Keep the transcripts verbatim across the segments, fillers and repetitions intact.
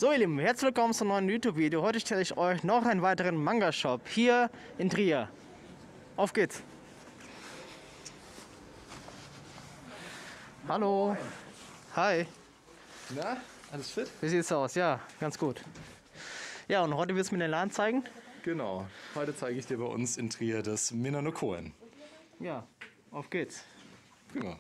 So ihr Lieben, herzlich willkommen zum neuen YouTube-Video. Heute stelle ich euch noch einen weiteren Manga-Shop hier in Trier. Auf geht's! Hallo! Hi! Na, alles fit? Wie sieht's aus? Ja, ganz gut. Ja, und heute willst du mir den Laden zeigen? Genau, heute zeige ich dir bei uns in Trier das Minano Koen. Ja, auf geht's! Prima.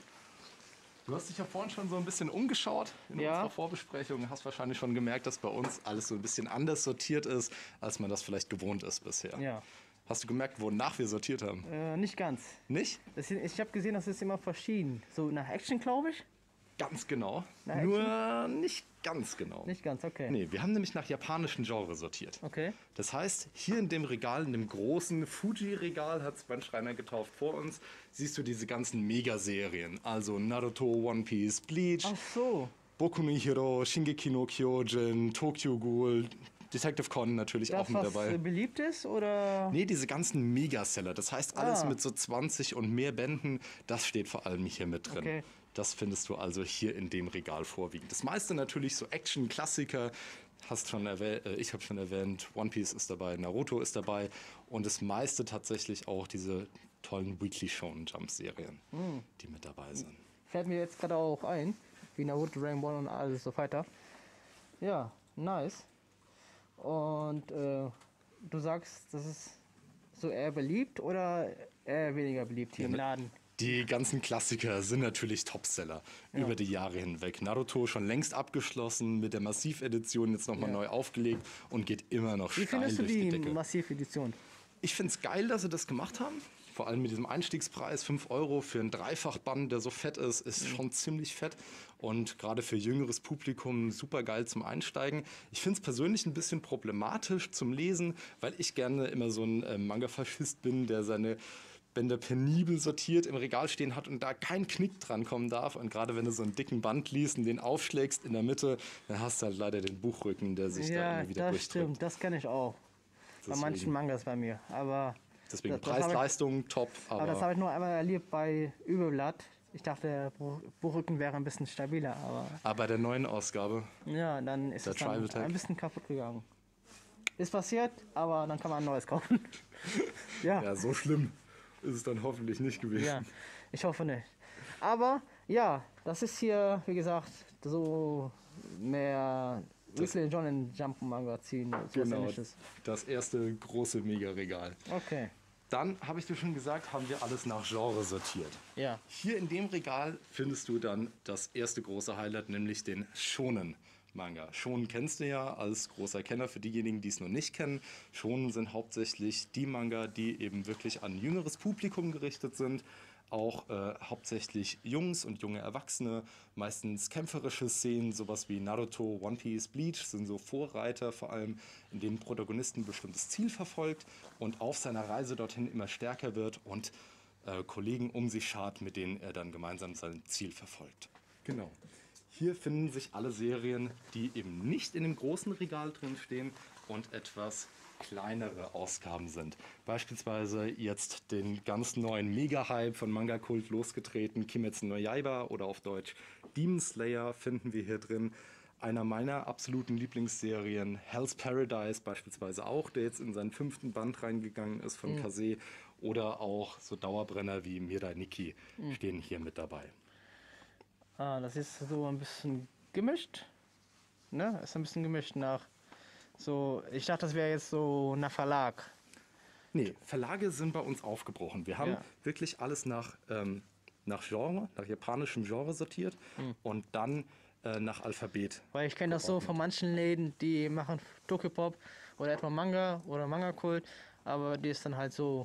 Du hast dich ja vorhin schon so ein bisschen umgeschaut in Ja. unserer Vorbesprechung. Hast wahrscheinlich schon gemerkt, dass bei uns alles so ein bisschen anders sortiert ist, als man das vielleicht gewohnt ist bisher. Ja, Hast du gemerkt, wonach wir sortiert haben? äh, nicht ganz. Nicht? Das, ich habe gesehen, das ist immer verschieden. So nach Action, glaube ich? Ganz genau. Na, Nur nicht ganz genau. Nicht ganz, okay. Nee, wir haben nämlich nach japanischen Genre sortiert. Okay. Das heißt, hier in dem Regal, in dem großen Fuji-Regal, hat es mein Schreiner getauft vor uns, siehst du diese ganzen Megaserien. Also Naruto, One Piece, Bleach, Ach so. Boku no Hero, Shingeki no Kyojin, Tokyo Ghoul, Detective Conan natürlich Das, auch mit was dabei. äh, beliebt ist, oder? Nee, diese ganzen Megaseller, das heißt alles Ah. mit so zwanzig und mehr Bänden, das steht vor allem hier mit drin. Okay. Das findest du also hier in dem Regal vorwiegend. Das meiste natürlich so Action-Klassiker, hast schon erwähnt, äh, ich habe schon erwähnt, One Piece ist dabei, Naruto ist dabei und das meiste tatsächlich auch diese tollen Weekly Shonen Jump Serien, Hm. die mit dabei sind. Fällt mir jetzt gerade auch ein, wie Naruto, Dragon Ball und alles so weiter. Ja, nice. Und äh, du sagst, das ist so eher beliebt oder eher weniger beliebt hier im ne- Laden? Die ganzen Klassiker sind natürlich Topseller über die Jahre hinweg. Naruto schon längst abgeschlossen, mit der Massiv-Edition jetzt nochmal Ja. neu aufgelegt und geht immer noch Wie steil findest du durch die die Decke. Massiv-Edition? Ich finde es geil, dass sie das gemacht haben. Vor allem mit diesem Einstiegspreis, fünf Euro für einen Dreifachband, der so fett ist, ist schon ziemlich fett. Und gerade für jüngeres Publikum super geil zum Einsteigen. Ich finde es persönlich ein bisschen problematisch zum Lesen, weil ich gerne immer so ein äh, Manga-Faschist bin, der seine Bänder penibel sortiert im Regal stehen hat und da kein Knick dran kommen darf. Und gerade wenn du so einen dicken Band liest und den aufschlägst in der Mitte, dann hast du halt leider den Buchrücken, der sich da Ja, immer wieder das durchdrückt. stimmt, das kenne ich auch. Bei manchen Deswegen- Mangas bei mir. Aber Deswegen das- das hab ich- Preis-Leistung top, Aber das aber habe ich nur einmal erlebt bei Übelblatt. Ich dachte, der Buch- Buchrücken wäre ein bisschen stabiler, aber aber bei der neuen Ausgabe, ja, dann ist Der es dann Tribal Tag. ein bisschen kaputt gegangen. Ist passiert, aber dann kann man ein neues kaufen. ja, ja, so schlimm ist es dann hoffentlich nicht gewesen. ja, ich hoffe nicht. Aber ja, das ist hier, wie gesagt, so mehr Weekly Shonen Jump Magazin, so Genau, ähnliches. das erste große Mega-Regal. Okay, Dann, habe ich dir schon gesagt, haben wir alles nach Genre sortiert. ja. Hier in dem Regal findest du dann das erste große Highlight, nämlich den Shonen-Manga. Shonen kennst du ja als großer Kenner für diejenigen, die es noch nicht kennen. Shonen sind hauptsächlich die Manga, die eben wirklich an jüngeres Publikum gerichtet sind. Auch äh, hauptsächlich Jungs und junge Erwachsene, meistens kämpferische Szenen, sowas wie Naruto, One Piece, Bleach, sind so Vorreiter vor allem, in denen Protagonisten ein bestimmtes Ziel verfolgt und auf seiner Reise dorthin immer stärker wird und äh, Kollegen um sich schart, mit denen er dann gemeinsam sein Ziel verfolgt. Genau. Hier finden sich alle Serien, die eben nicht in dem großen Regal drin stehen und etwas kleinere Ausgaben sind. Beispielsweise jetzt den ganz neuen Mega-Hype von Manga Kult losgetreten, Kimetsu no Yaiba oder auf Deutsch Demon Slayer finden wir hier drin. Einer meiner absoluten Lieblingsserien, Hell's Paradise beispielsweise auch, der jetzt in seinen fünften Band reingegangen ist von Kase. Oder auch so Dauerbrenner wie Mirai Nikki stehen hier mit dabei. Ah, das ist so ein bisschen gemischt. Ne? Ist ein bisschen gemischt nach so. Ich dachte, das wäre jetzt so nach Verlag. Nee, Verlage sind bei uns aufgebrochen. Wir haben Ja. wirklich alles nach, ähm, nach Genre, nach japanischem Genre sortiert und dann äh, nach Alphabet. Weil ich kenne das so von manchen Läden, die machen Tokyopop oder etwa Manga oder Manga-Kult, aber die ist dann halt so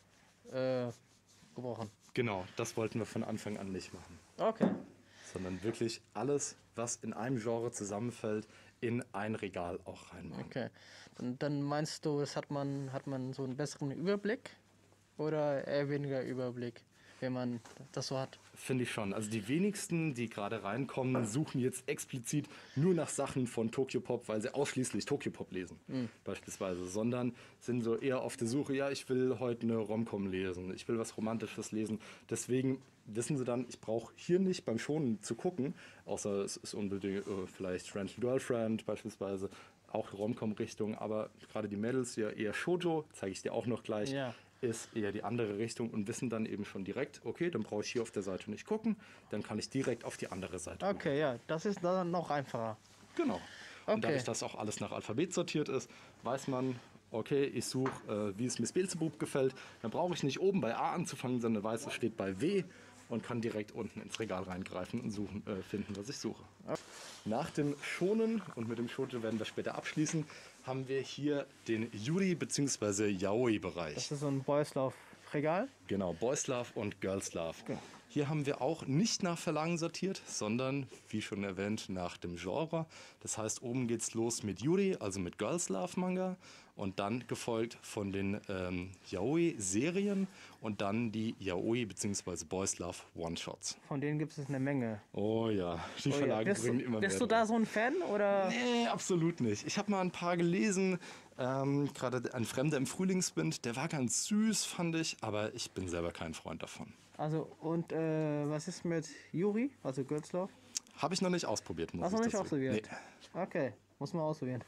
äh, gebrochen. Genau, das wollten wir von Anfang an nicht machen. Okay. Sondern wirklich alles, was in einem Genre zusammenfällt, in ein Regal auch reinmachen. Okay. Dann, dann meinst du, es hat man, hat man so einen besseren Überblick oder eher weniger Überblick? wenn man das so hat. Finde ich schon. Also die wenigsten, die gerade reinkommen, suchen jetzt explizit nur nach Sachen von Tokyopop, weil sie ausschließlich Tokyopop lesen, mhm. beispielsweise, sondern sind so eher auf der Suche, ja, ich will heute eine Rom-Com lesen, ich will was Romantisches lesen. Deswegen wissen sie dann, ich brauche hier nicht beim Schonen zu gucken, außer es ist unbedingt äh, vielleicht Friend and Girlfriend beispielsweise, auch Rom-Com-Richtung, aber gerade die Mädels ja eher Shoujo, zeige ich dir auch noch gleich. Ja. Ist eher die andere Richtung und wissen dann eben schon direkt, okay, dann brauche ich hier auf der Seite nicht gucken, dann kann ich direkt auf die andere Seite gucken. Okay, ja, das ist dann noch einfacher. Genau. Okay. Und dadurch, dass auch alles nach Alphabet sortiert ist, weiß man, okay, ich suche, äh, wie es Miss Beelzebub gefällt, dann brauche ich nicht oben bei A anzufangen, sondern weiß, es steht bei W und kann direkt unten ins Regal reingreifen und suchen, äh, finden, was ich suche. Okay. Nach dem Shonen, und mit dem Shoujo werden wir später abschließen, haben wir hier den Yuri- bzw. Yaoi-Bereich. Das ist so ein Boys Love-Regal? Genau, Boys Love und Girls Love. Okay. Hier haben wir auch nicht nach Verlagen sortiert, sondern, wie schon erwähnt, nach dem Genre. Das heißt, oben geht's los mit Yuri, also mit Girls Love Manga, und dann gefolgt von den ähm, Yaoi-Serien und dann die Yaoi- bzw. Boys Love One-Shots. Von denen gibt es eine Menge. Oh ja, die oh Verlage ja. bist bringen du, immer Bist mehr du drauf. da so ein Fan? Oder? Nee, absolut nicht. Ich habe mal ein paar gelesen, ähm, gerade ein Fremder im Frühlingswind, der war ganz süß, fand ich, aber ich bin selber kein Freund davon. Also, und äh, was ist mit Yuri, also Girls Love? Habe ich noch nicht ausprobiert, muss Hast ich du noch nicht dazu- ausprobiert? Nee. Okay, muss man ausprobieren.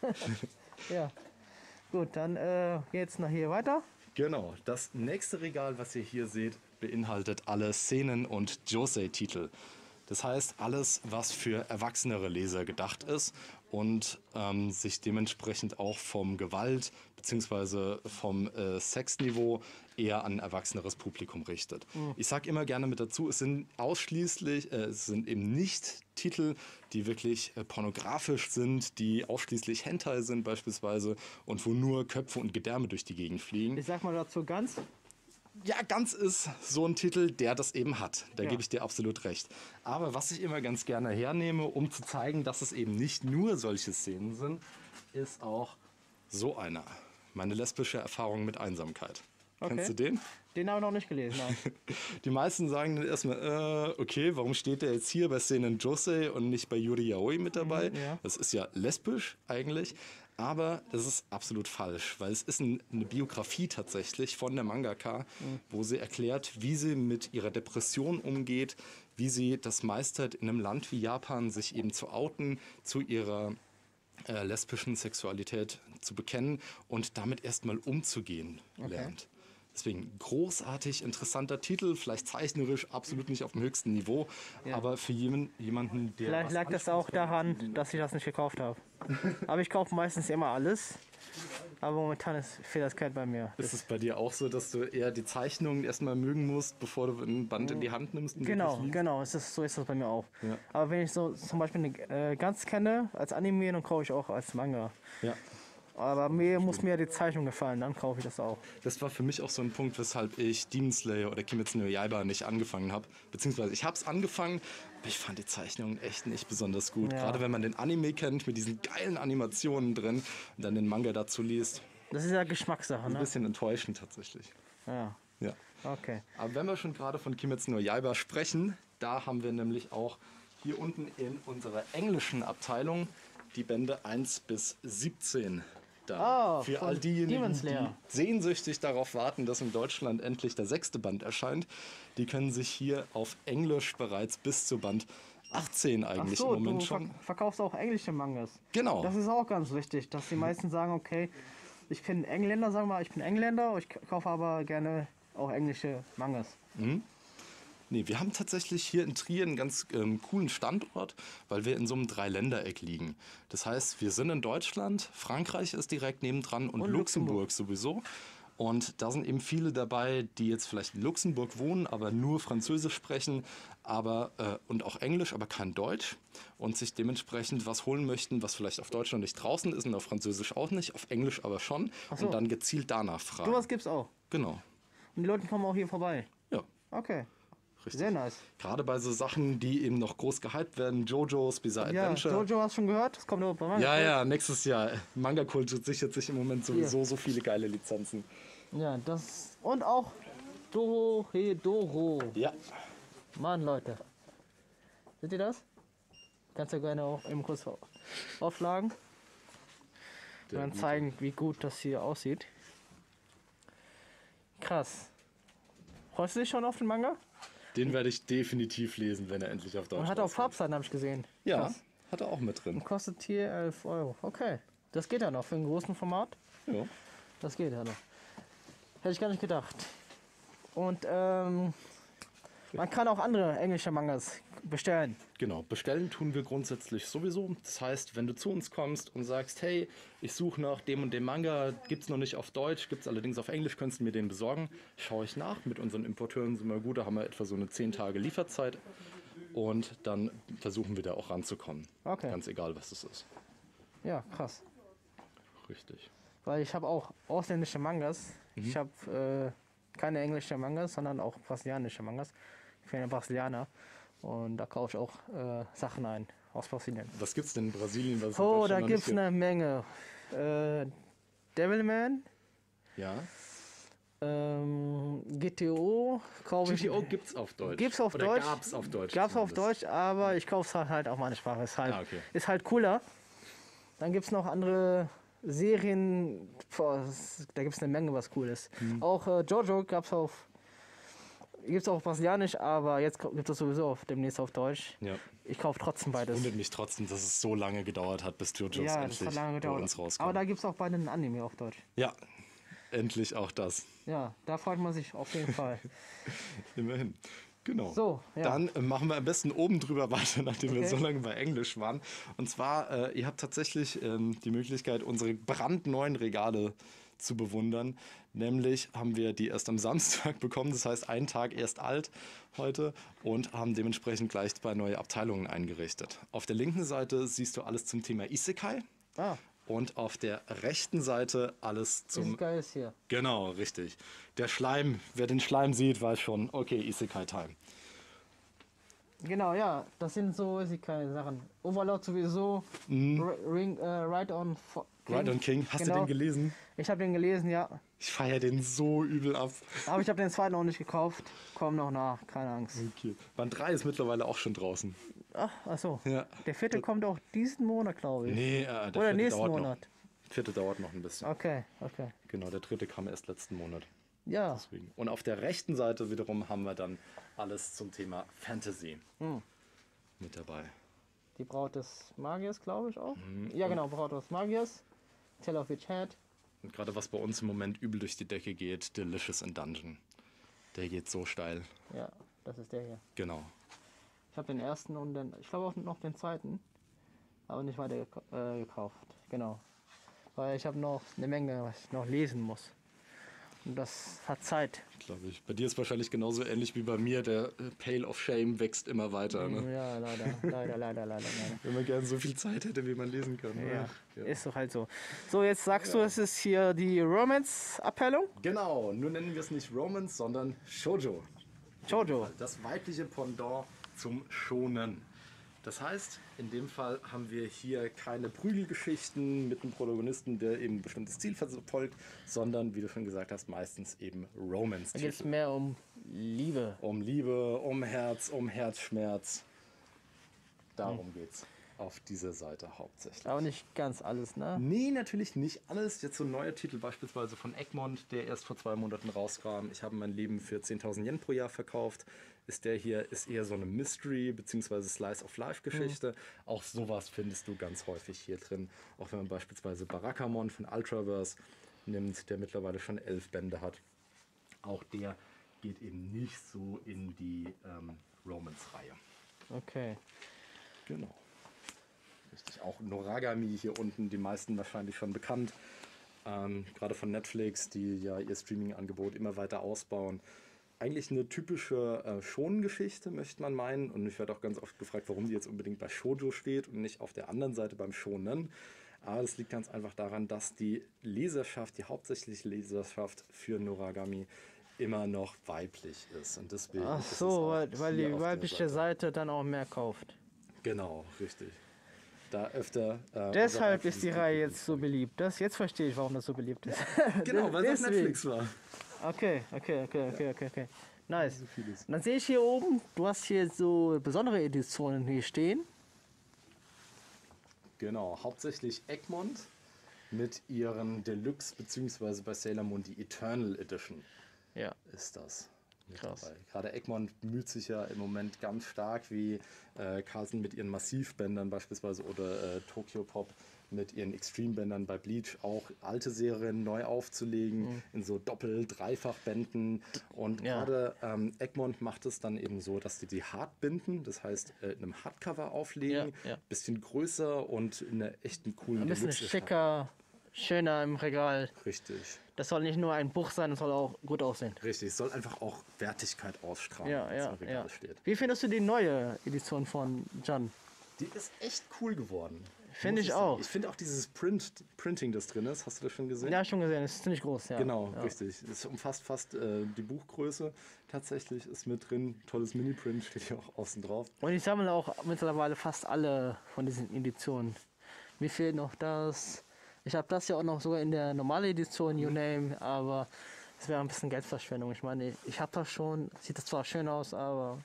Ja. Gut, dann äh, geht's nach hier weiter. Genau, das nächste Regal, was ihr hier seht, beinhaltet alle Szenen- und Josei-Titel. Das heißt, alles, was für erwachsenere Leser gedacht ist und ähm, sich dementsprechend auch vom Gewalt- bzw. vom äh, Sexniveau eher an ein erwachseneres Publikum richtet. Mhm. Ich sage immer gerne mit dazu, es sind ausschließlich, äh, es sind eben nicht Titel, die wirklich äh, pornografisch sind, die ausschließlich Hentai sind beispielsweise und wo nur Köpfe und Gedärme durch die Gegend fliegen. Ich sag mal dazu ganz. Ja, ganz ist so ein Titel, der das eben hat. Da Ja. gebe ich dir absolut recht. Aber was ich immer ganz gerne hernehme, um zu zeigen, dass es eben nicht nur solche Szenen sind, ist auch so einer. Meine lesbische Erfahrung mit Einsamkeit. Okay. Kennst du den? Den habe ich noch nicht gelesen. Nein. Die meisten sagen dann erstmal, äh, okay, warum steht der jetzt hier bei Szenen Josei und nicht bei Yuri Yaoi mit dabei? Mhm, ja. Das ist ja lesbisch eigentlich. Aber das ist absolut falsch, weil es ist ein, eine Biografie tatsächlich von der Mangaka, mhm. wo sie erklärt, wie sie mit ihrer Depression umgeht, wie sie das meistert, in einem Land wie Japan sich eben zu outen, zu ihrer äh, lesbischen Sexualität zu bekennen und damit erstmal umzugehen Okay. lernt. Deswegen großartig, interessanter Titel, vielleicht zeichnerisch absolut nicht auf dem höchsten Niveau, Ja. aber für jemanden, jemanden der... Vielleicht was lag das auch daran, dass ich das nicht gekauft habe. Aber ich kaufe meistens immer alles. Aber momentan ist fehlt das Geld bei mir. Ist es bei dir auch so, dass du eher die Zeichnungen erstmal mögen musst, bevor du ein Band in die Hand nimmst? Und Genau, wirklich liest? genau, es ist, so ist das bei mir auch. Ja. Aber wenn ich so zum Beispiel eine äh, ganz kenne als Anime, dann kaufe ich auch als Manga. Ja. Aber mir muss mir die Zeichnung gefallen, dann kaufe ich das auch. Das war für mich auch so ein Punkt, weshalb ich Demon Slayer oder Kimetsu no Yaiba nicht angefangen habe. Beziehungsweise ich habe es angefangen, aber ich fand die Zeichnungen echt nicht besonders gut. Ja. Gerade wenn man den Anime kennt, mit diesen geilen Animationen drin und dann den Manga dazu liest. Das ist ja Geschmackssache, Ein ne? bisschen enttäuschend tatsächlich. Ja, Ja. okay. Aber wenn wir schon gerade von Kimetsu no Yaiba sprechen, da haben wir nämlich auch hier unten in unserer englischen Abteilung die Bände eins bis siebzehn da. Oh, Für von all diejenigen, Demon die Slayer. sehnsüchtig darauf warten, dass in Deutschland endlich der sechste Band erscheint, die können sich hier auf Englisch bereits bis zu Band achtzehn Ach eigentlich so, im Moment du ver schon. verkaufst auch englische Mangas. Genau. Das ist auch ganz wichtig, dass die meisten sagen, okay, ich bin Engländer, sagen wir mal, ich bin Engländer, ich kaufe aber gerne auch englische Mangas. Nee, wir haben tatsächlich hier in Trier einen ganz ähm, coolen Standort, weil wir in so einem Dreiländereck liegen. Das heißt, wir sind in Deutschland, Frankreich ist direkt nebendran und, Und Luxemburg. Luxemburg. sowieso. Und da sind eben viele dabei, die jetzt vielleicht in Luxemburg wohnen, aber nur Französisch sprechen aber, äh, und auch Englisch, aber kein Deutsch. Und sich dementsprechend was holen möchten, was vielleicht auf Deutsch noch nicht draußen ist und auf Französisch auch nicht, auf Englisch aber schon. Ach so. Und dann gezielt danach fragen. Sowas gibt's auch. Genau, Und die Leute kommen auch hier vorbei. ja. Okay, Richtig. sehr nice. Gerade bei so Sachen, die eben noch groß gehypt werden, JoJo's Bizarre Ja, Adventure. Jojo hast du schon gehört? Das kommt auch bei Manga. Ja, ja, nächstes Jahr. Manga-Kult sichert sich im Moment sowieso so viele geile Lizenzen. Ja, das und auch Dorohedoro. Ja. Mann, Leute. Seht ihr das? Kannst du gerne auch eben kurz aufschlagen. Und dann zeigen, wie gut das hier aussieht. Krass. Freust du dich schon auf den Manga? Den werde ich definitiv lesen, wenn er endlich auf Deutsch Und hat auch rauskommt. Farbseiten, habe ich gesehen. Ja, Krass. hat er auch mit drin. Und kostet hier elf Euro. Okay. Das geht ja noch für einen großen Format. Ja. Das geht ja noch. Hätte ich gar nicht gedacht. Und ähm, man kann auch andere englische Mangas bestellen. Genau, bestellen tun wir grundsätzlich sowieso. Das heißt, wenn du zu uns kommst und sagst, hey, ich suche nach dem und dem Manga, gibt es noch nicht auf Deutsch, gibt es allerdings auf Englisch, könntest du mir den besorgen, schaue ich nach. Mit unseren Importeuren sind wir gut, da haben wir etwa so eine zehn Tage Lieferzeit und dann versuchen wir da auch ranzukommen. Okay. Ganz egal, was es ist. Ja, krass. Richtig. Weil ich habe auch ausländische Mangas. Mhm. Ich habe äh, keine englischen Mangas, sondern auch brasilianische Mangas. Ich bin ein Brasilianer. Und da kaufe ich auch äh, Sachen ein aus Brasilien. Was gibt's denn in Brasilien? Was es Oh, in da Deutschland noch gibt es nicht eine Menge. Äh, Devilman, gibt? Ja. ähm, G T O kaufe ich. G T O gibt's auf Deutsch. Gibt's auf Oder Deutsch? gab's auf Deutsch? Gab's auf zumindest. Deutsch, aber ich kaufe es halt auf meine Sprache. Ist halt, Ah, okay. ist halt cooler. Dann gibt es noch andere Serien. Boah, das- da gibt es eine Menge, was cool ist. Hm. Auch äh, Jojo gab es auf. Gibt es auch auf Brasilianisch, aber jetzt gibt es sowieso auf, demnächst auf Deutsch. Ja. Ich kaufe trotzdem beides. Wundert mich trotzdem, dass es so lange gedauert hat, bis JoJo's Ja, das endlich hat lange bei gedauert. uns Aber rauskommt. da gibt es auch beide einen Anime auf Deutsch. Ja, endlich auch das. Ja, da freut man sich auf jeden Fall. Immerhin. Genau. So, ja. Dann äh, machen wir am besten oben drüber weiter, nachdem wir Okay. so lange bei Englisch waren. Und zwar, äh, ihr habt tatsächlich ähm, die Möglichkeit, unsere brandneuen Regale zu bewundern. Nämlich haben wir die erst am Samstag bekommen, das heißt einen Tag erst alt heute und haben dementsprechend gleich zwei neue Abteilungen eingerichtet. Auf der linken Seite siehst du alles zum Thema Isekai Ah, und auf der rechten Seite alles das zum... ist geil ist hier. Genau, richtig. Der Schleim, wer den Schleim sieht, weiß schon, okay, Isekai-Time. Genau, ja, das sind so keine Sachen. Overlord sowieso. R- Ring, äh, Ride on Fo- King. Right on King, hast Genau. du den gelesen? Ich habe den gelesen, ja. Ich feiere den so übel ab. Aber ich habe den zweiten noch nicht gekauft. Komm noch nach, keine Angst. Okay. Band drei ist mittlerweile auch schon draußen. Ach, ach so. Ja. Der vierte kommt auch diesen Monat, glaube ich. Nee, äh, der Oder vierte nächsten dauert Monat. noch. Der vierte dauert noch ein bisschen. Okay, okay. Genau, der dritte kam erst letzten Monat. Ja, Deswegen. Und auf der rechten Seite wiederum haben wir dann alles zum Thema Fantasy Hm. mit dabei. die Braut des Magiers, glaube ich auch. Mhm. Ja, genau, Braut des Magiers. Tell of Which Head. Und gerade was bei uns im Moment übel durch die Decke geht, Delicious in Dungeon. Der geht so steil. Ja, das ist der hier. Genau. Ich habe den ersten und den, ich glaube auch noch den zweiten, aber nicht weiter gek äh, gekauft. Genau. Weil ich habe noch eine Menge, was ich noch lesen muss. Und das hat Zeit. Glaube ich. Bei dir ist wahrscheinlich genauso ähnlich wie bei mir. Der äh, Pale of Shame wächst immer weiter. Ne? Ja, leider, leider, leider, leider, leider. Wenn man gerne so viel Zeit hätte, wie man lesen kann. ne? Ja, Ja. ist doch halt so. So, jetzt sagst du, es ist hier die Romance-Abteilung? Genau, nur nennen wir es nicht Romance, sondern Shoujo. Jojo. Das weibliche Pendant zum Shonen. Das heißt, in dem Fall haben wir hier keine Prügelgeschichten mit einem Protagonisten, der eben ein bestimmtes Ziel verfolgt, sondern, wie du schon gesagt hast, meistens eben Da geht es Romance-Titel. mehr um Liebe. Um Liebe, um Herz, um Herzschmerz. Darum geht's auf dieser Seite hauptsächlich. Aber nicht ganz alles, ne? Nee, natürlich nicht alles. Jetzt so ein neuer Titel beispielsweise von Egmont, der erst vor zwei Monaten rauskam. Ich habe mein Leben für zehntausend Yen pro Jahr verkauft. Ist der hier, ist eher so eine Mystery- bzw. Slice-of-Life-Geschichte. Auch sowas findest du ganz häufig hier drin. Auch wenn man beispielsweise Barakamon von Ultraverse nimmt, der mittlerweile schon elf Bände hat. Auch der geht eben nicht so in die ähm, Romance-Reihe. Okay. Genau. Richtig. Auch Noragami hier unten, die meisten wahrscheinlich schon bekannt. Ähm, gerade von Netflix, die ja ihr Streaming-Angebot immer weiter ausbauen. Eigentlich eine typische äh, Shonen-Geschichte, möchte man meinen. Und ich werde auch ganz oft gefragt, warum die jetzt unbedingt bei Shoujo steht und nicht auf der anderen Seite beim Shonen. Aber das liegt ganz einfach daran, dass die Leserschaft, die hauptsächliche Leserschaft für Noragami immer noch weiblich ist. Und deswegen Ach ist es so, auch weil, weil hier die auf der weibliche Seite. Seite dann auch mehr kauft. Genau, richtig. Da öfter. Äh, Deshalb unser ist die weibliches Reihe Publikum jetzt so beliebt. Das, jetzt verstehe ich, warum das so beliebt ist. Genau, weil es auf Deswegen. Netflix war. Okay, okay, okay, okay, okay, okay. Nice. So vieles. Und dann sehe ich hier oben, du hast hier so besondere Editionen hier stehen. Genau, hauptsächlich Egmont mit ihren Deluxe, beziehungsweise bei Sailor Moon die Eternal Edition Ja. ist das. Mit Krass. dabei. Gerade Egmont bemüht sich ja im Moment ganz stark, wie äh, Carlsen mit ihren Massivbändern beispielsweise oder äh, Tokyo Pop mit ihren Extreme-Bändern bei Bleach auch alte Serien neu aufzulegen Mhm. in so Doppel-, Dreifach-Bänden. Und Ja. gerade ähm, Egmont macht es dann eben so, dass die die hart binden, das heißt äh, in einem Hardcover auflegen, Ja, ja. bisschen größer und in einer echten coolen Ein bisschen Deluxe- schicker, schöner im Regal. Richtig, Das soll nicht nur ein Buch sein, das soll auch gut aussehen. richtig. Es soll einfach auch Wertigkeit ausstrahlen, Ja, wenn es ja, im Regal ja. steht. Wie findest du die neue Edition von Jan? Die ist echt cool geworden. Finde muss ich sagen. auch. Ich finde auch dieses Print, Printing, das drin ist, hast du das schon gesehen? Ja, schon gesehen, ist ziemlich groß, ja. Genau, ja. richtig. Es umfasst fast äh, die Buchgröße. Tatsächlich ist mit drin. Tolles Mini-Print steht hier auch außen drauf. Und ich sammle auch mittlerweile fast alle von diesen Editionen. Mir fehlt noch das. Ich habe das ja auch noch sogar in der normalen Edition, You Name, aber es wäre ein bisschen Geldverschwendung. Ich meine, ich habe das schon, sieht das zwar schön aus, aber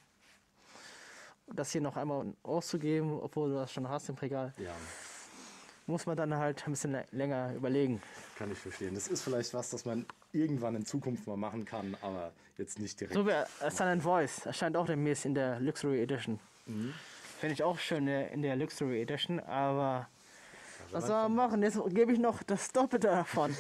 das hier noch einmal auszugeben, obwohl du das schon hast im Regal, Ja, muss man dann halt ein bisschen lä- länger überlegen. kann ich verstehen. Das ist vielleicht was, das man irgendwann in Zukunft mal machen kann, aber jetzt nicht direkt. So wie A Silent Voice erscheint auch demnächst in der Luxury Edition. Finde ich auch schön äh, in der Luxury Edition, aber was soll man machen? Jetzt gebe ich noch das Doppelte davon.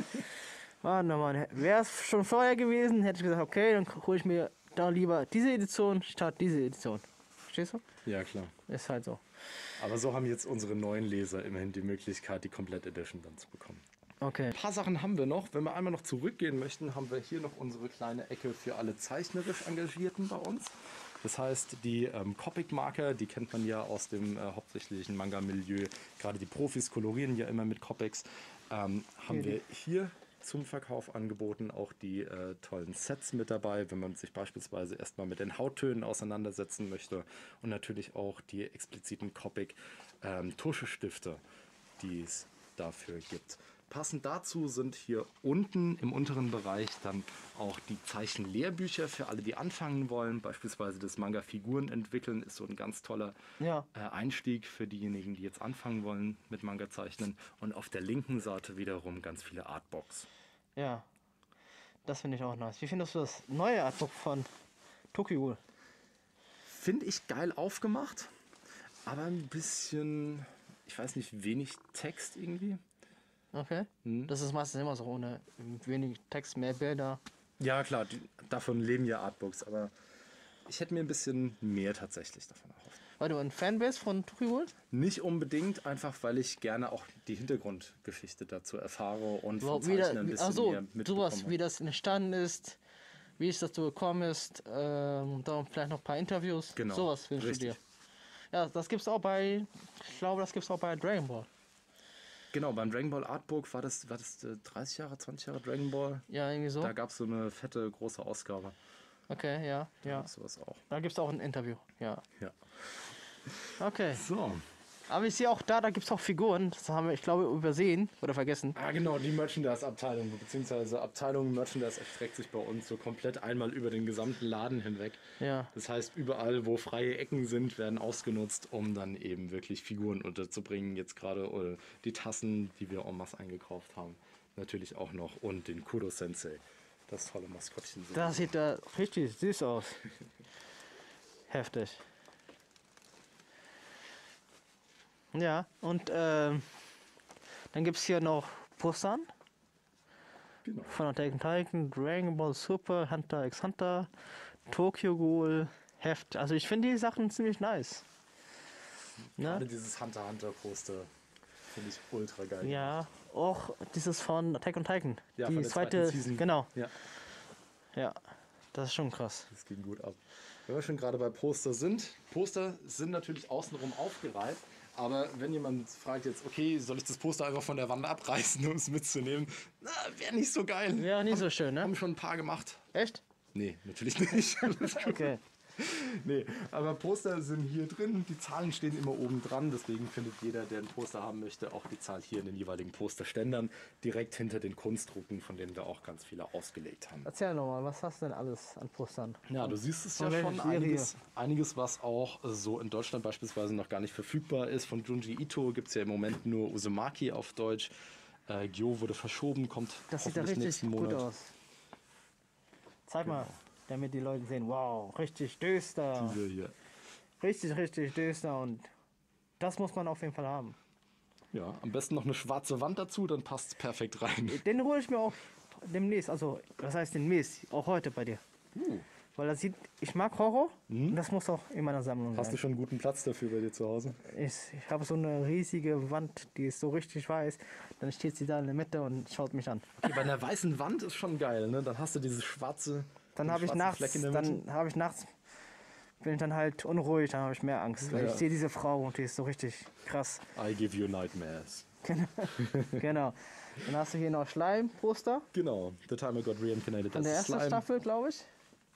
Warte mal, wäre es schon vorher gewesen, hätte ich gesagt, okay, dann hole ich mir da lieber diese Edition statt diese Edition. Verstehst du? Ja, klar. Ist halt so. Aber so haben jetzt unsere neuen Leser immerhin die Möglichkeit, die Komplett-Edition dann zu bekommen. Okay. Ein paar Sachen haben wir noch. Wenn wir einmal noch zurückgehen möchten, haben wir hier noch unsere kleine Ecke für alle zeichnerisch Engagierten bei uns. Das heißt, die ähm, Copic-Marker, die kennt man ja aus dem äh, hauptsächlichen Manga-Milieu. Gerade die Profis kolorieren ja immer mit Copics. Ähm, haben wir hier zum Verkauf angeboten, auch die äh, tollen Sets mit dabei, wenn man sich beispielsweise erstmal mit den Hauttönen auseinandersetzen möchte. Und natürlich auch die expliziten Copic ähm, Tuschestifte, die es dafür gibt. Passend dazu sind hier unten im unteren Bereich dann auch die Zeichenlehrbücher für alle, die anfangen wollen. Beispielsweise das Manga Figuren entwickeln ist so ein ganz toller Ja. äh, Einstieg für diejenigen, die jetzt anfangen wollen mit Manga zeichnen. Und auf der linken Seite wiederum ganz viele Artbooks. Ja. Das finde ich auch nice. Wie findest du das neue Artbook von Tokyo Ghoul? Finde ich geil aufgemacht, aber ein bisschen, ich weiß nicht, wenig Text irgendwie. Okay. Das ist meistens immer so, ohne wenig Text, mehr Bilder. Ja, klar, die, davon leben ja Artbooks, aber ich hätte mir ein bisschen mehr tatsächlich davon erhofft. Weil du ein Fan bist von Tokyo Ghoul? Nicht unbedingt, einfach weil ich gerne auch die Hintergrundgeschichte dazu erfahre und vom Überhaupt wieder, Zeichnen ein bisschen achso, mehr mitbekomme. sowas, wie das entstanden ist, wie es dazu gekommen ist, ähm, dann vielleicht noch ein paar Interviews. Genau, Sowas wünschst du richtig. dir. Ja, das gibt's auch bei, ich glaube, das gibt's auch bei Dragon Ball. Genau, beim Dragon Ball Artbook war das, war das äh, dreißig Jahre, zwanzig Jahre Dragon Ball. Ja, irgendwie so. Da gab es so eine fette, große Ausgabe. Okay, ja, ja. Sowas auch. Da gibt's auch ein Interview, ja. Ja. Okay. So. Aber ich sehe auch da, da gibt's auch Figuren, das haben wir, ich glaube, übersehen oder vergessen. Ah, genau, die Merchandise-Abteilung, beziehungsweise Abteilung Merchandise erstreckt sich bei uns so komplett einmal über den gesamten Laden hinweg. Ja. Das heißt, überall, wo freie Ecken sind, werden ausgenutzt, um dann eben wirklich Figuren unterzubringen. Jetzt gerade äh, die Tassen, die wir en masse eingekauft haben, natürlich auch noch. Und den Kudo-Sensei, das tolle Maskottchen. Das sieht da richtig süß aus. Heftig. Ja, und ähm, dann gibt es hier noch Postern Genau. von Attack on Titan, Dragon Ball Super, Hunter x Hunter, Tokyo Ghoul, Heft. Also ich finde die Sachen ziemlich nice. Gerade Ne? dieses Hunter x Hunter Poster finde ich ultra geil. Ja, auch dieses von Attack on Titan. Ja, die von der zweite, zweiten Season. genau. Ja, Ja, das ist schon krass. das ging gut ab. Wenn wir schon gerade bei Poster sind, Poster sind natürlich außenrum aufgereiht. Aber wenn jemand fragt jetzt, okay, soll ich das Poster einfach von der Wand abreißen, um es mitzunehmen? Na, wäre nicht so geil. Wäre nicht so schön, ne? Haben schon ein paar gemacht. Echt? Nee, natürlich nicht. Alles gut. Okay. Nee, aber Poster sind hier drin, die Zahlen stehen immer oben dran, deswegen findet jeder, der ein Poster haben möchte, auch die Zahl hier in den jeweiligen Posterständern, direkt hinter den Kunstdrucken, von denen wir auch ganz viele ausgelegt haben. Erzähl nochmal, was hast du denn alles an Postern? Ja, du siehst es Von ja welcher schon, Serie? einiges, einiges, was auch so in Deutschland beispielsweise noch gar nicht verfügbar ist. Von Junji Ito gibt es ja im Moment nur Uzumaki auf Deutsch. Äh, Gyo wurde verschoben, kommt Das sieht ja hoffentlich richtig nächsten gut Monat. aus. Zeig mal, damit die Leute sehen, wow, richtig düster. Diese hier. Richtig, richtig düster und das muss man auf jeden Fall haben. Ja, am besten noch eine schwarze Wand dazu, dann passt es perfekt rein. Den hole ich mir auch demnächst, also was heißt demnächst, auch heute bei dir. Uh, Weil das sieht, ich mag Horror und das muss auch in meiner Sammlung hast du sein. schon einen guten Platz dafür bei dir zu Hause? Ich, ich habe so eine riesige Wand, die ist so richtig weiß, dann steht sie da in der Mitte und schaut mich an. Okay, bei einer weißen Wand ist schon geil, ne? Dann hast du diese schwarze, Dann den habe ich schwarzen nachts, Fleck in der Mitte. dann habe ich nachts, bin ich dann halt unruhig, dann habe ich mehr Angst. Weil Ja. ich sehe diese Frau und die ist so richtig krass. I give you nightmares. Genau. Dann hast du hier noch Schleim-Poster Genau, The Time I Got Reincarnated von as der a ersten Slime. Staffel, glaube ich.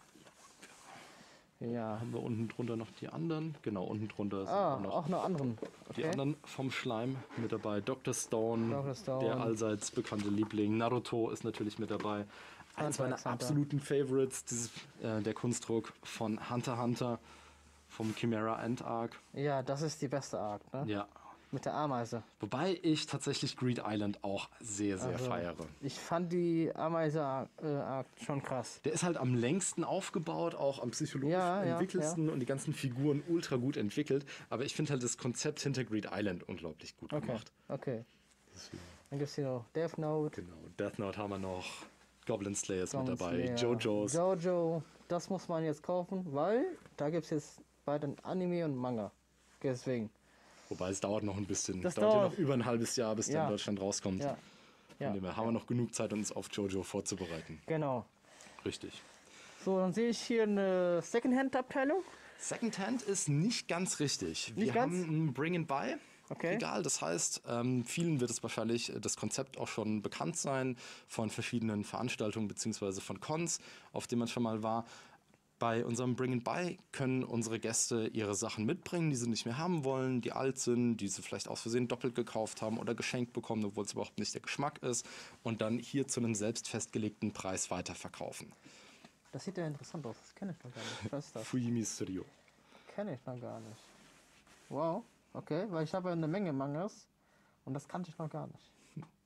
Ja. Haben wir unten drunter noch die anderen. Genau, unten drunter sind Ah, auch noch auch noch anderen. die Okay. anderen vom Schleim mit dabei. Doktor Stone, Doktor Stone. der allseits bekannte Liebling. Naruto ist natürlich mit dabei. Eins Hunter meiner x Hunter. absoluten Favorites, dieses, äh, der Kunstdruck von Hunter x Hunter vom Chimera End Arc. Ja, das ist die beste Art, ne? Ja. Mit der Ameise. Wobei ich tatsächlich Greed Island auch sehr, sehr Also, feiere. Ich fand die Ameise äh, Art schon krass. Der ist halt am längsten aufgebaut, auch am psychologisch Ja, ja, entwickelsten und die ganzen Figuren ultra gut entwickelt. Aber ich finde halt das Konzept hinter Greed Island unglaublich gut Okay, gemacht. okay. Deswegen. Dann gibt es hier noch Death Note. Genau, Death Note haben wir noch, Goblin Slayer ist mit Goblin dabei, Slayer, JoJo's. Jojo, das muss man jetzt kaufen, weil da gibt es jetzt beide Anime und Manga. Deswegen. Wobei es dauert noch ein bisschen, Das dauert ja dauert- noch über ein halbes Jahr, bis der Ja. in Deutschland rauskommt. Ja, ja, Von dem her haben wir noch genug Zeit, uns auf JoJo vorzubereiten. genau. Richtig. So, dann sehe ich hier eine Secondhand-Abteilung. Secondhand ist nicht ganz richtig. Nicht wir ganz? haben ein Bring and Buy. Okay. Egal, das heißt, ähm, vielen wird es wahrscheinlich äh, das Konzept auch schon bekannt sein von verschiedenen Veranstaltungen bzw. von Cons, auf denen man schon mal war. Bei unserem Bring and Buy können unsere Gäste ihre Sachen mitbringen, die sie nicht mehr haben wollen, die alt sind, die sie vielleicht aus Versehen doppelt gekauft haben oder geschenkt bekommen, obwohl es überhaupt nicht der Geschmack ist, und dann hier zu einem selbst festgelegten Preis weiterverkaufen. Das sieht ja interessant aus. Das kenne ich noch gar nicht. Was ist das? Fujimi Studio. Kenne ich noch gar nicht. Wow, okay, weil ich habe ja eine Menge Mangas und das kannte ich noch gar nicht.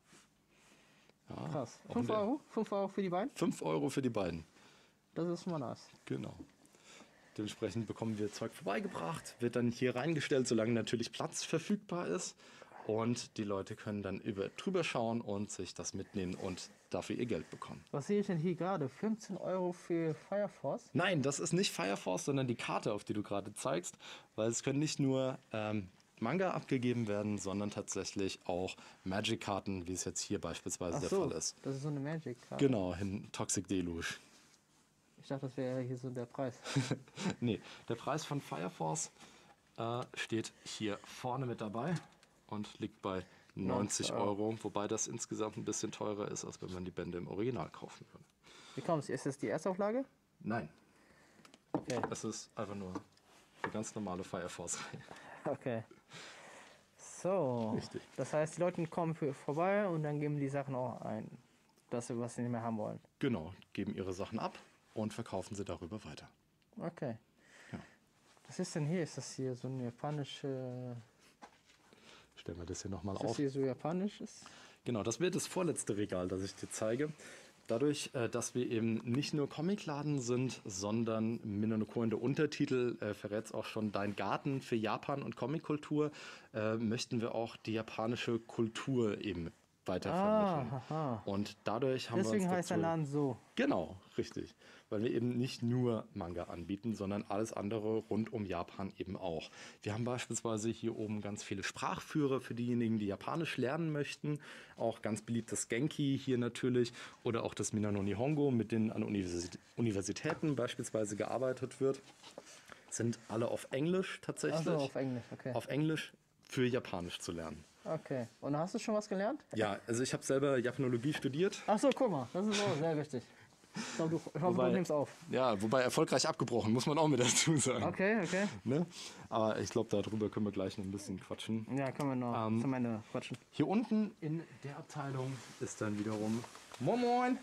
Ja, Krass. auch fünf in der- Euro? fünf Euro für die beiden? fünf Euro für die beiden. Das ist schon mal nice. Genau. Dementsprechend bekommen wir Zeug vorbeigebracht, wird dann hier reingestellt, solange natürlich Platz verfügbar ist. Und die Leute können dann über, drüber schauen und sich das mitnehmen und dafür ihr Geld bekommen. Was sehe ich denn hier gerade? fünfzehn Euro für Fire Force? Nein, das ist nicht Fire Force, sondern die Karte, auf die du gerade zeigst, weil es können nicht nur ähm, Manga abgegeben werden, sondern tatsächlich auch Magic-Karten, wie es jetzt hier beispielsweise Ach der so, Fall ist. das ist so eine Magic-Karte. Genau, hin Toxic Deluge. Ich dachte, das wäre hier so der Preis. Nee, der Preis von Fire Force äh, steht hier vorne mit dabei und liegt bei neunzig Euro, wobei das insgesamt ein bisschen teurer ist, als wenn man die Bände im Original kaufen würde. Wie kommst du? Ist das die Erstauflage? Nein, Okay. es ist einfach nur die ganz normale Fire Force-Reihe. Okay. So. Richtig. Das heißt, die Leute kommen für, vorbei und dann geben die Sachen auch ein. Das, was sie nicht mehr haben wollen. Genau, geben ihre Sachen ab und verkaufen sie darüber weiter. Okay. Ja. Was ist denn hier? Ist das hier so eine japanische. Stellen wir das hier nochmal Ist das auf. hier so japanisch ist? Genau, das wird das vorletzte Regal, das ich dir zeige. Dadurch, äh, dass wir eben nicht nur Comicladen sind, sondern Minonoko in der Untertitel äh, verrät es auch schon Dein Garten für Japan und Comickultur, äh, möchten wir auch die japanische Kultur eben weitervermitteln. Ah, aha. Und dadurch haben Deswegen wir uns heißt der dazu, Laden so. Genau, richtig. Weil wir eben nicht nur Manga anbieten, sondern alles andere rund um Japan eben auch. Wir haben beispielsweise hier oben ganz viele Sprachführer für diejenigen, die Japanisch lernen möchten. Auch ganz beliebt das Genki hier natürlich oder auch das Minano Nihongo, mit denen an Universität, Universitäten beispielsweise gearbeitet wird. Sind alle auf Englisch tatsächlich. Also auf Englisch, okay. Auf Englisch für Japanisch zu lernen. Okay. Und hast du schon was gelernt? Ja, also ich habe selber Japanologie studiert. Ach so, guck mal, das ist auch sehr wichtig. Ich glaube, du, ich hoffe, Wobei- du nimmst auf. Ja, wobei erfolgreich abgebrochen, muss man auch mit dazu sagen. Okay, okay. Ne? Aber ich glaube, darüber können wir gleich noch ein bisschen quatschen. Ja, können wir noch Ähm, zum Ende quatschen. Hier unten in der Abteilung ist dann wiederum Moin Moin.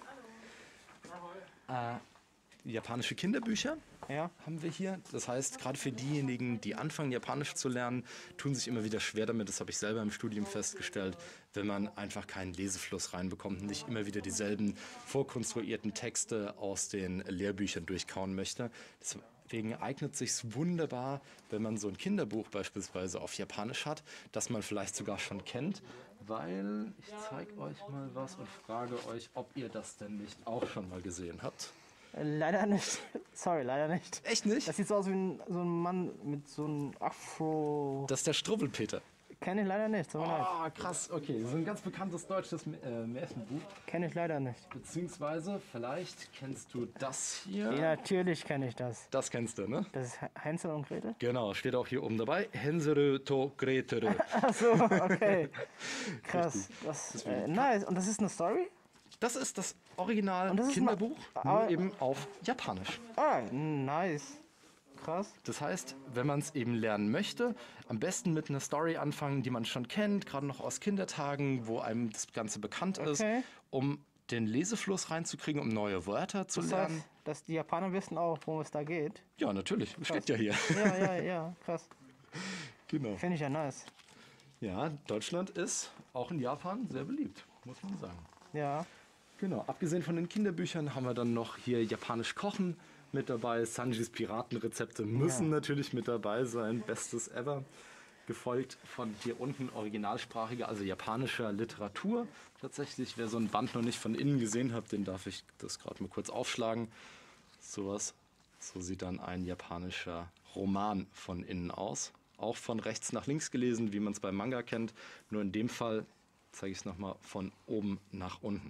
Äh, japanische Kinderbücher Ja, haben wir hier. Das heißt, gerade für diejenigen, die anfangen, Japanisch zu lernen, tun sich immer wieder schwer damit. Das habe ich selber im Studium festgestellt, wenn man einfach keinen Lesefluss reinbekommt und nicht immer wieder dieselben vorkonstruierten Texte aus den Lehrbüchern durchkauen möchte. Deswegen eignet es sich wunderbar, wenn man so ein Kinderbuch beispielsweise auf Japanisch hat, das man vielleicht sogar schon kennt, weil ich zeige euch mal was und frage euch, ob ihr das denn nicht auch schon mal gesehen habt. äh, leider nicht. Sorry, leider nicht. Echt nicht? Das sieht so aus wie ein, so ein Mann mit so einem Afro. Das ist der Struwwelpeter. Kenne ich leider nicht. Tut mir leid. Ah, krass, okay. So ein ganz bekanntes deutsches äh, Märchenbuch. Kenne ich leider nicht. Beziehungsweise, vielleicht kennst du das hier. Ja, natürlich kenne ich das. Das kennst du, ne? Das ist Hänsel und Gretel? Genau, steht auch hier oben dabei. Hensere to Gretere. Achso, okay. Krass. Das, äh, nice. Und das ist eine Story? Das ist das Original Und das ist Kinderbuch, mal- nur aber- eben auf Japanisch. Ah, nice. Krass. Das heißt, wenn man es eben lernen möchte, am besten mit einer Story anfangen, die man schon kennt, gerade noch aus Kindertagen, wo einem das Ganze bekannt ist, Okay. um den Lesefluss reinzukriegen, um neue Wörter zu Das lernen. heißt, dass die Japaner wissen auch, worum es da geht. Ja, natürlich. Steht ja hier. Ja, ja, ja. Krass. Genau. Finde ich ja nice. Ja, Deutschland ist auch in Japan sehr beliebt, muss man sagen. Ja. Genau. Abgesehen von den Kinderbüchern haben wir dann noch hier japanisch Kochen mit dabei. Sanjis Piratenrezepte müssen Ja. natürlich mit dabei sein. Bestes ever. Gefolgt von hier unten originalsprachiger, also japanischer Literatur. Tatsächlich, wer so ein Band noch nicht von innen gesehen hat, den darf ich das gerade mal kurz aufschlagen. Sowas. So sieht dann ein japanischer Roman von innen aus. Auch von rechts nach links gelesen, wie man es beim Manga kennt. Nur in dem Fall zeige ich es nochmal von oben nach unten.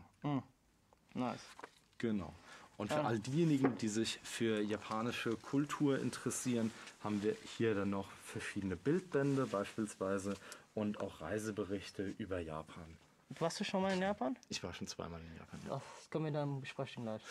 Nice. Genau. Und für Ja. all diejenigen, die sich für japanische Kultur interessieren, haben wir hier dann noch verschiedene Bildbände beispielsweise und auch Reiseberichte über Japan. Warst du schon mal in Japan? Ich war schon zweimal in Japan. Ja. Das können wir dann besprechen gleich.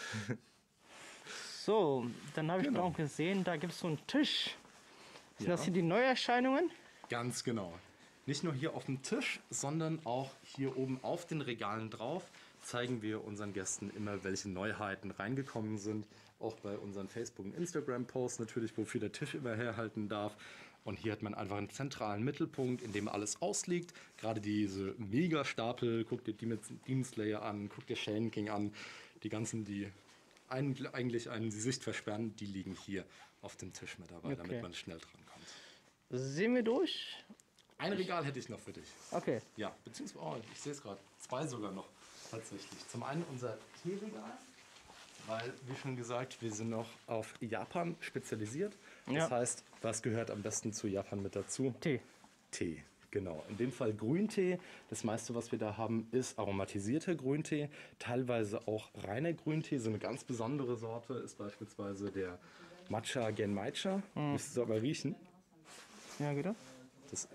So, dann habe ich Genau. auch gesehen, da gibt es so einen Tisch. Sind Ja. das hier die Neuerscheinungen? Ganz genau. Nicht nur hier auf dem Tisch, sondern auch hier oben auf den Regalen drauf zeigen wir unseren Gästen immer, welche Neuheiten reingekommen sind. Auch bei unseren Facebook- und Instagram-Posts natürlich, wofür der Tisch immer herhalten darf. Und hier hat man einfach einen zentralen Mittelpunkt, in dem alles ausliegt. Gerade diese Mega-Stapel, guck dir Demon Demon Slayer an, guck dir Shaman King an. Die ganzen, die ein, eigentlich einen die Sicht versperren, die liegen hier auf dem Tisch mit dabei, Okay. damit man schnell drankommt. Sehen wir durch? Ein Regal hätte ich noch für dich. Okay. Ja, beziehungsweise, oh, ich sehe es gerade, zwei sogar noch tatsächlich. Zum einen unser Teeregal, weil, wie schon gesagt, wir sind noch auf Japan spezialisiert. Das Ja. heißt, was gehört am besten zu Japan mit dazu? Tee. Tee, genau. In dem Fall Grüntee. Das meiste, was wir da haben, ist aromatisierter Grüntee, teilweise auch reiner Grüntee. So eine ganz besondere Sorte ist beispielsweise der Matcha Genmaicha. Müsstest du aber riechen. Ja, geht das? Das,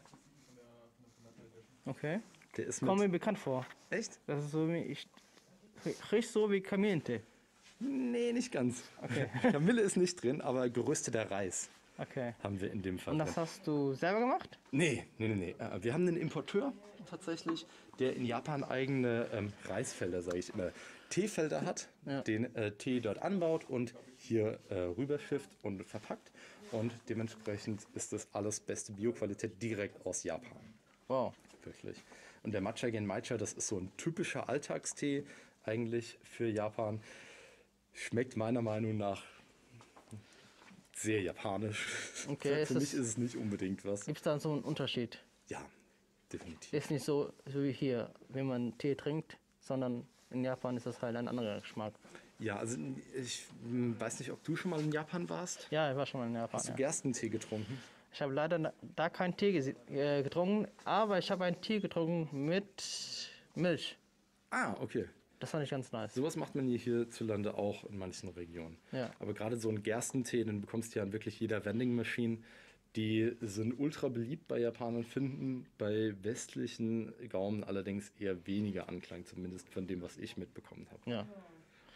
Okay. der ist Kommt mit... mir bekannt vor. Echt? Das ist so wie ich. Riecht so wie Kamillentee. Nee, nicht ganz. Okay. Kamille ist nicht drin, aber gerösteter Reis Okay. haben wir in dem Fall Und drin. das hast du selber gemacht? Nee, nee, nee, nee. Äh, Wir haben einen Importeur tatsächlich, der in Japan eigene ähm, Reisfelder, sage ich immer, Teefelder hat, Ja. den äh, Tee dort anbaut und hier äh, rüberschifft und verpackt. Und dementsprechend ist das alles beste Bioqualität direkt aus Japan. Wow. Wirklich. Und der Matcha Genmaicha, das ist so ein typischer Alltagstee eigentlich für Japan. Schmeckt meiner Meinung nach sehr japanisch. Okay, für ist mich es- ist es nicht unbedingt was. Gibt es da so einen Unterschied? Ja, definitiv. Ist nicht so, so wie hier, wenn man Tee trinkt, sondern in Japan ist das halt ein anderer Geschmack. Ja, also ich hm, weiß nicht, ob du schon mal in Japan warst. Ja, ich war schon mal in Japan. Hast du Ja. Gerstentee getrunken? Ich habe leider na- da keinen Tee gese- äh, getrunken, aber ich habe einen Tee getrunken mit Milch. Ah, okay. Das fand ich ganz nice. Sowas macht man hier hierzulande auch in manchen Regionen. Ja. Aber gerade so einen Gerstentee, den bekommst du ja an wirklich jeder Vending Machine. Die sind ultra beliebt bei Japanern, finden bei westlichen Gaumen allerdings eher weniger Anklang, zumindest von dem, was ich mitbekommen habe. Ja.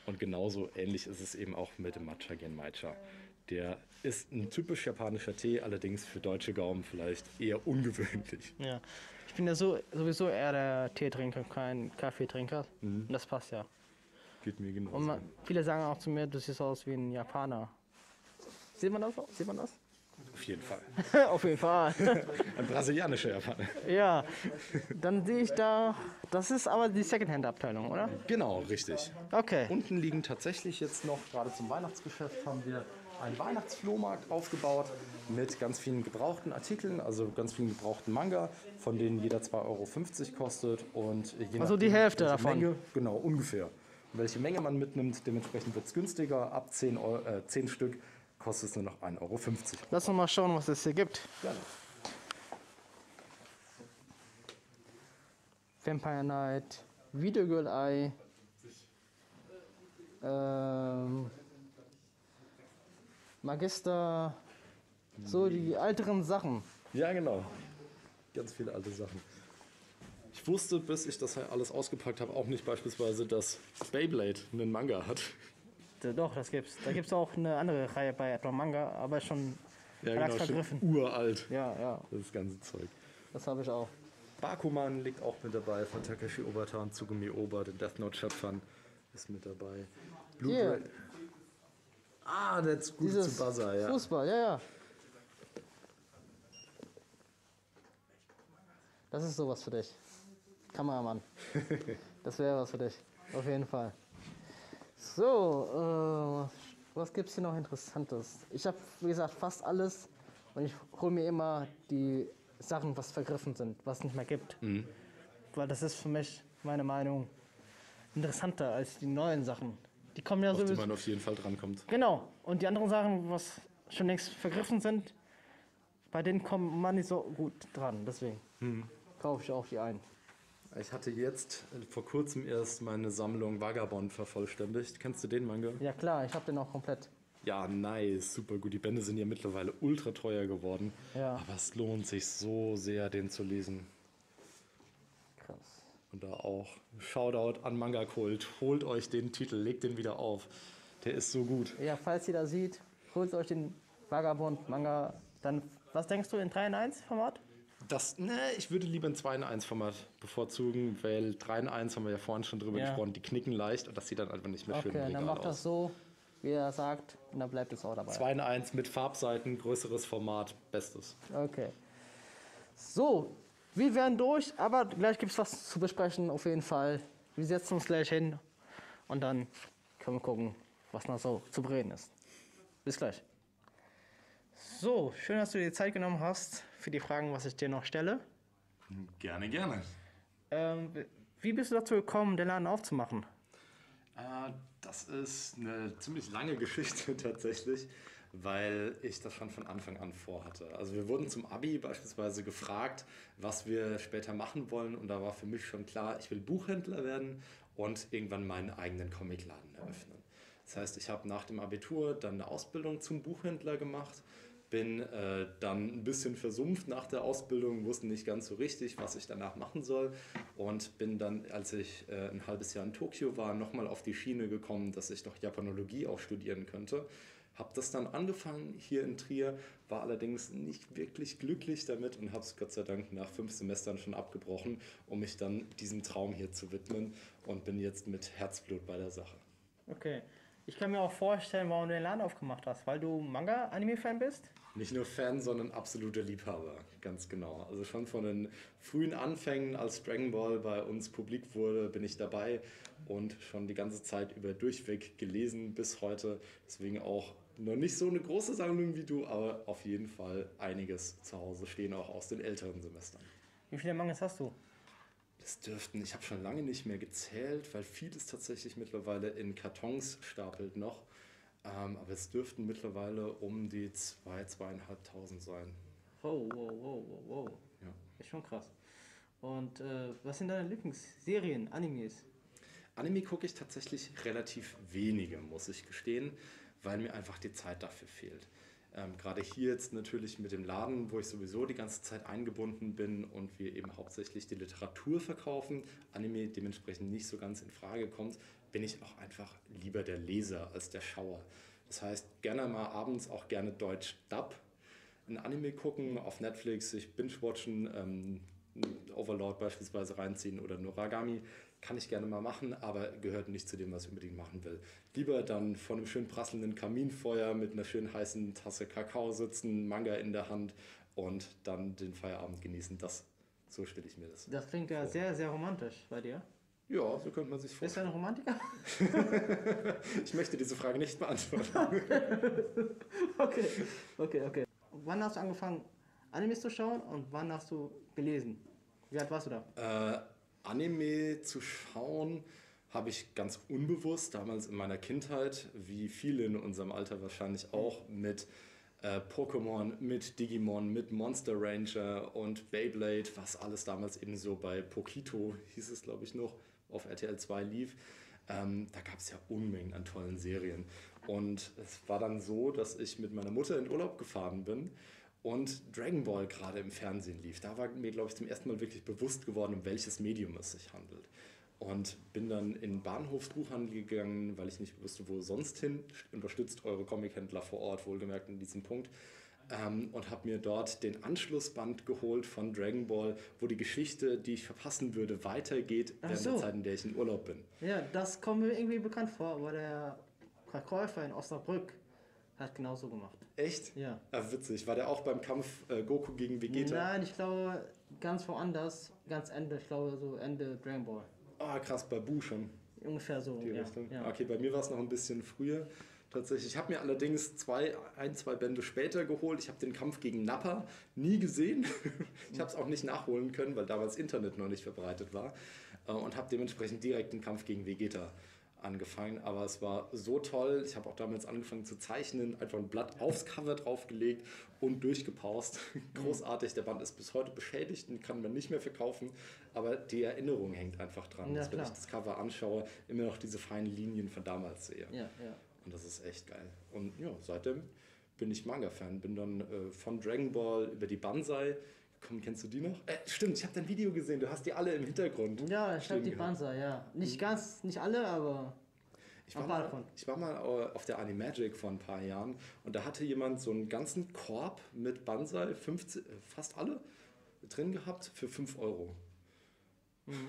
Und genauso ähnlich ist es eben auch mit dem Matcha Genmaicha. Der ist ein typisch japanischer Tee, allerdings für deutsche Gaumen vielleicht eher ungewöhnlich. Ja. Ich bin ja so, sowieso eher der Teetrinker, kein Kaffeetrinker. Mhm. Und das passt ja. Geht mir genauso. Und man, viele sagen auch zu mir, du siehst aus wie ein Japaner. Sieht man das? Sieht man das? Auf jeden Fall. Auf jeden Fall. Ein brasilianischer Japaner. Ja, dann sehe ich da, das ist aber die Secondhand-Abteilung, oder? Genau, richtig. Okay. Unten liegen tatsächlich jetzt noch, gerade zum Weihnachtsgeschäft, haben wir einen Weihnachtsflohmarkt aufgebaut mit ganz vielen gebrauchten Artikeln, also ganz vielen gebrauchten Manga, von denen jeder zwei Euro fünfzig kostet. Und je Also die nachdem, Hälfte welche davon. Menge, genau, ungefähr. Und welche Menge man mitnimmt, dementsprechend wird es günstiger. Ab zehn, Euro, äh, zehn Stück kostet es nur noch ein Euro fünfzig. Lass uns mal schauen, was es hier gibt. Gerne. Vampire Knight, Video Girl Eye, ähm, Magister, so die älteren Sachen. Ja, genau. Ganz viele alte Sachen. Ich wusste, bis ich das alles ausgepackt habe, auch nicht beispielsweise, dass Beyblade einen Manga hat. Ja, doch, das gibt's. Da gibt's auch eine andere Reihe bei etwa Manga, aber schon Ja, Verlags genau, vergriffen. schon uralt, Ja, ja, das ganze Zeug. das habe ich auch. Bakuman liegt auch mit dabei, von Takeshi Obata und Tsugumi Oba, den Death Note-Schöpfern, ist mit dabei. Blue Hier. Dra- Ah, der ist gut Dieses zu Buzzer, ja. Fußball, ja, ja. Das ist sowas für dich. Kameramann. Das wäre was für dich. Auf jeden Fall. So, äh, was gibt's hier noch Interessantes? Ich habe, wie gesagt, fast alles und ich hole mir immer die Sachen, was vergriffen sind, was nicht mehr gibt. Mhm. Weil das ist für mich, meine Meinung, interessanter als die neuen Sachen. Die kommen ja Auf die sowieso. man auf jeden Fall drankommt. Genau. Und die anderen Sachen, was schon längst vergriffen sind, bei denen kommt man nicht so gut dran. Deswegen Mhm. kaufe ich auch die ein. Ich hatte jetzt äh, vor kurzem erst meine Sammlung Vagabond vervollständigt. Kennst du den Manga? Ja klar, ich habe den auch komplett. Ja, nice, super gut. Die Bände sind ja mittlerweile ultra teuer geworden. Ja. Aber es lohnt sich so sehr, den zu lesen. Krass. Und da auch Shoutout an Manga Kult. Holt euch den Titel, legt den wieder auf. Der ist so gut. Ja, falls ihr da sieht, holt euch den Vagabond Manga. Dann, was denkst du in drei in eins Format? Das, ne, ich würde lieber ein zwei in eins Format bevorzugen, weil drei in eins haben wir ja vorhin schon drüber Ja. gesprochen, die knicken leicht und das sieht dann einfach nicht mehr schön im Okay, dann Regal macht aus. das so, wie er sagt, und dann bleibt es auch dabei. zwei in eins mit Farbseiten, größeres Format, bestes. Okay. So, wir werden durch, aber gleich gibt es was zu besprechen, auf jeden Fall. Wir setzen uns gleich hin und dann können wir gucken, was noch so zu bereden ist. Bis gleich. So, schön, dass du dir die Zeit genommen hast für die Fragen, was ich dir noch stelle. Gerne, gerne. Ähm, wie bist du dazu gekommen, den Laden aufzumachen? Äh, das ist eine ziemlich lange Geschichte tatsächlich, weil ich das schon von Anfang an vorhatte. Also wir wurden zum Abi beispielsweise gefragt, was wir später machen wollen und da war für mich schon klar, ich will Buchhändler werden und irgendwann meinen eigenen Comicladen eröffnen. Das heißt, ich habe nach dem Abitur dann eine Ausbildung zum Buchhändler gemacht, bin äh, dann ein bisschen versumpft nach der Ausbildung, wusste nicht ganz so richtig, was ich danach machen soll und bin dann, als ich äh, ein halbes Jahr in Tokio war, nochmal auf die Schiene gekommen, dass ich doch Japanologie auch studieren könnte. Habe das dann angefangen hier in Trier, war allerdings nicht wirklich glücklich damit und habe es Gott sei Dank nach fünf Semestern schon abgebrochen, um mich dann diesem Traum hier zu widmen und bin jetzt mit Herzblut bei der Sache. Okay. Ich kann mir auch vorstellen, warum du den Laden aufgemacht hast, weil du Manga-Anime-Fan bist? Nicht nur Fan, sondern absoluter Liebhaber, ganz genau. Also schon von den frühen Anfängen, als Dragon Ball bei uns publik wurde, bin ich dabei und schon die ganze Zeit über durchweg gelesen bis heute. Deswegen auch noch nicht so eine große Sammlung wie du, aber auf jeden Fall einiges zu Hause stehen, auch aus den älteren Semestern. Wie viele Mangas hast du? Das dürften, ich habe schon lange nicht mehr gezählt, weil vieles tatsächlich mittlerweile in Kartons stapelt noch. Ähm, aber es dürften mittlerweile um die zwei, zweieinhalbtausend sein. Wow, wow, wow, wow, wow. Ja. Ist schon krass. Und äh, was sind deine Lieblingsserien, Animes? Anime gucke ich tatsächlich relativ wenige, muss ich gestehen, weil mir einfach die Zeit dafür fehlt. Ähm, gerade hier jetzt natürlich mit dem Laden, wo ich sowieso die ganze Zeit eingebunden bin und wir eben hauptsächlich die Literatur verkaufen, Anime dementsprechend nicht so ganz in Frage kommt, bin ich auch einfach lieber der Leser als der Schauer. Das heißt, gerne mal abends auch gerne Deutsch Dub, ein Anime gucken, auf Netflix, sich binge-watchen, ähm, Overlord beispielsweise reinziehen oder Noragami, kann ich gerne mal machen, aber gehört nicht zu dem, was ich unbedingt machen will. Lieber dann vor einem schön prasselnden Kaminfeuer mit einer schön heißen Tasse Kakao sitzen, Manga in der Hand und dann den Feierabend genießen. Das, so stelle ich mir das Das klingt ja vor. sehr, sehr romantisch bei dir. Ja, so könnte man sich Bist du vorstellen. ein Romantiker? Ich möchte diese Frage nicht beantworten. Okay, okay, okay. Wann hast du angefangen, Animes zu schauen und wann hast du gelesen? Wie alt warst du da? Äh, Anime zu schauen habe ich ganz unbewusst damals in meiner Kindheit, wie viele in unserem Alter wahrscheinlich auch, mit äh, Pokémon, mit Digimon, mit Monster Ranger und Beyblade, was alles damals eben so bei Pokito, hieß es glaube ich noch, auf R T L zwei lief. Ähm, da gab es ja Unmengen an tollen Serien. Und es war dann so, dass ich mit meiner Mutter in Urlaub gefahren bin und Dragon Ball gerade im Fernsehen lief. Da war mir, glaube ich, zum ersten Mal wirklich bewusst geworden, um welches Medium es sich handelt. Und bin dann in den Bahnhofsbuchhandel gegangen, weil ich nicht wusste, wo sonst hin. Unterstützt eure Comic-Händler vor Ort, wohlgemerkt in diesem Punkt. Ähm, und habe mir dort den Anschlussband geholt von Dragon Ball, wo die Geschichte, die ich verpassen würde, weitergeht Ach während so. der Zeit, in der ich in Urlaub bin. Ja, das kommt mir irgendwie bekannt vor, aber der Verkäufer in Osnabrück hat genauso gemacht. Echt? Ja. Ah, witzig. War der auch beim Kampf äh, Goku gegen Vegeta? Nein, ich glaube ganz woanders, ganz Ende, ich glaube so Ende Dragon Ball. Ah, krass, bei Buu schon. Ungefähr so. Die ja, Richtung. ja. Okay, bei mir war es noch ein bisschen früher. Tatsächlich. Ich habe mir allerdings zwei, ein, zwei Bände später geholt. Ich habe den Kampf gegen Nappa nie gesehen. Ich habe es auch nicht nachholen können, weil damals Internet noch nicht verbreitet war. Äh, Und habe dementsprechend direkt den Kampf gegen Vegeta angefangen. Aber es war so toll. Ich habe auch damals angefangen zu zeichnen, einfach ein Blatt aufs Cover draufgelegt und durchgepaust. Großartig. Der Band ist bis heute beschädigt und kann man nicht mehr verkaufen. Aber die Erinnerung hängt einfach dran, Ja, dass wenn klar. ich das Cover anschaue, immer noch diese feinen Linien von damals sehe. Ja, ja. Und das ist echt geil. Und ja, seitdem bin ich Manga-Fan. Bin dann äh, von Dragon Ball über die Banzai. Komm, kennst du die noch? Äh, stimmt, ich habe dein Video gesehen. Du hast die alle im Hintergrund. Ja, ich glaube stehen die gehabt. Banzai, ja. Nicht ganz, nicht alle, aber Ich war, ein paar mal, davon. ich war mal äh, auf der Animagic vor ein paar Jahren und da hatte jemand so einen ganzen Korb mit Banzai, fünfzig, äh, fast alle, drin gehabt für fünf Euro. Mhm.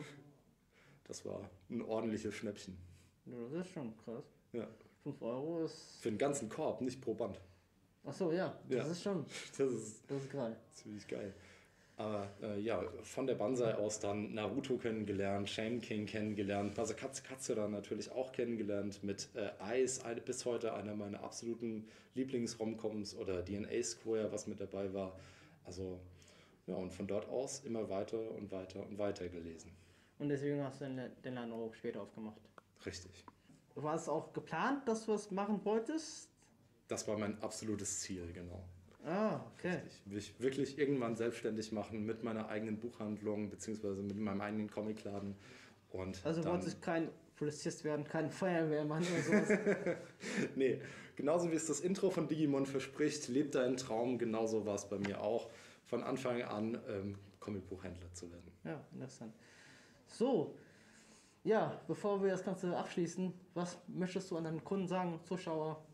Das war ein ordentliches Schnäppchen. Ja, das ist schon krass. Ja. fünf Euro ist. Für einen ganzen Korb, nicht pro Band. Achso, ja, das Ja. ist schon. Das ist Das ist geil. ziemlich geil. Aber äh, ja, von der Banzai aus dann Naruto kennengelernt, Shaman King kennengelernt, Masakatsu Katsura natürlich auch kennengelernt, mit äh, Ice, eine, bis heute einer meiner absoluten Lieblings-Romcoms oder D N A Square, was mit dabei war. Also ja, und von dort aus immer weiter und weiter und weiter gelesen. Und deswegen hast du den, den Laden auch später aufgemacht. Richtig. War es auch geplant, dass du was machen wolltest? Das war mein absolutes Ziel, genau. Ah, okay. Ich will ich wirklich irgendwann selbstständig machen mit meiner eigenen Buchhandlung beziehungsweise mit meinem eigenen Comicladen. Und Also dann, wolltest du kein Polizist werden, kein Feuerwehrmann oder sowas? Nee, genauso wie es das Intro von Digimon verspricht, lebt dein Traum, genauso war es bei mir auch, von Anfang an ähm, Comicbuchhändler zu werden. Ja, interessant. So, ja, bevor wir das Ganze abschließen, was möchtest du an deinen Kunden sagen, Zuschauer?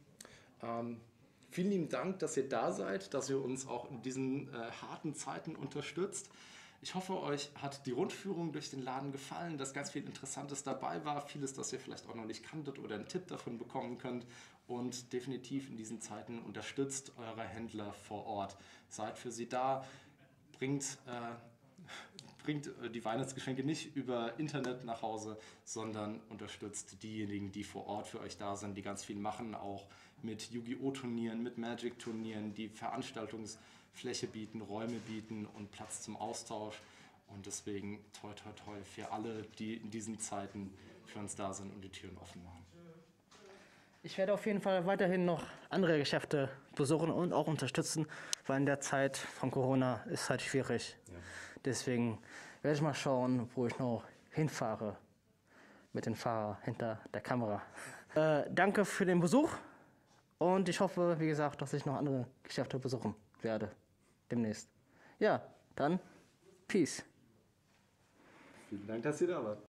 Ähm, vielen lieben Dank, dass ihr da seid, dass ihr uns auch in diesen äh, harten Zeiten unterstützt. Ich hoffe, euch hat die Rundführung durch den Laden gefallen, dass ganz viel Interessantes dabei war, vieles, das ihr vielleicht auch noch nicht kanntet oder einen Tipp davon bekommen könnt. Und definitiv in diesen Zeiten unterstützt eure Händler vor Ort. Seid für sie da, bringt, äh, bringt die Weihnachtsgeschenke nicht über Internet nach Hause, sondern unterstützt diejenigen, die vor Ort für euch da sind, die ganz viel machen, auch mit Yu-Gi-Oh! Turnieren, mit Magic-Turnieren, die Veranstaltungsfläche bieten, Räume bieten und Platz zum Austausch. Und deswegen toi toi toi für alle, die in diesen Zeiten für uns da sind und die Türen offen machen. Ich werde auf jeden Fall weiterhin noch andere Geschäfte besuchen und auch unterstützen, weil in der Zeit von Corona ist halt schwierig. Ja. Deswegen werde ich mal schauen, wo ich noch hinfahre mit dem Fahrer hinter der Kamera. Äh, danke für den Besuch Und ich hoffe, wie gesagt, dass ich noch andere Geschäfte besuchen werde demnächst. Ja, dann Peace. Vielen Dank, dass ihr da wart.